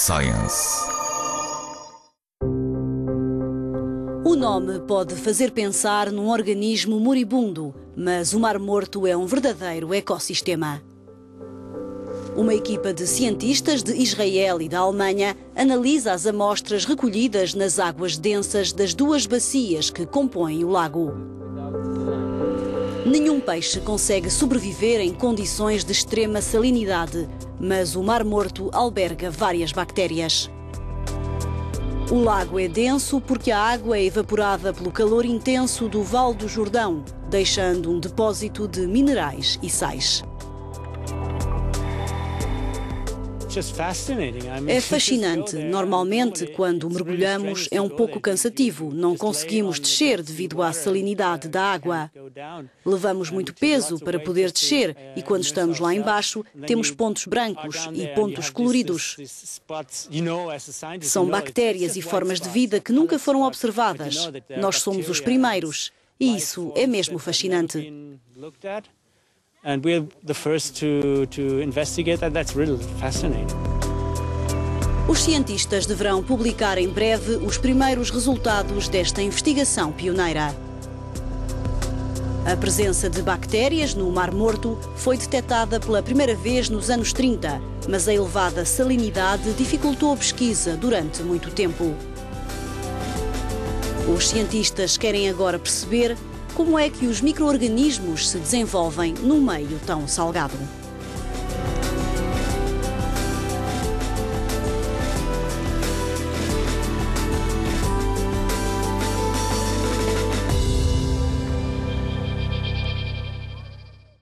Science. O nome pode fazer pensar num organismo moribundo, mas o Mar Morto é um verdadeiro ecossistema. Uma equipa de cientistas de Israel e da Alemanha analisa as amostras recolhidas nas águas densas das duas bacias que compõem o lago. Nenhum peixe consegue sobreviver em condições de extrema salinidade, mas o Mar Morto alberga várias bactérias. O lago é denso porque a água é evaporada pelo calor intenso do Vale do Jordão, deixando um depósito de minerais e sais. É fascinante. Normalmente, quando mergulhamos, é um pouco cansativo. Não conseguimos descer devido à salinidade da água. Levamos muito peso para poder descer e quando estamos lá embaixo, temos pontos brancos e pontos coloridos. São bactérias e formas de vida que nunca foram observadas. Nós somos os primeiros. E isso é mesmo fascinante. And we're the first to investigate that. That's really fascinating. Os cientistas deverão publicar em breve os primeiros resultados desta investigação pioneira. A presença de bactérias no Mar Morto foi detectada pela primeira vez nos anos 30, mas a elevada salinidade dificultou a pesquisa durante muito tempo. Os cientistas querem agora perceber como é que os micro-organismos se desenvolvem num meio tão salgado.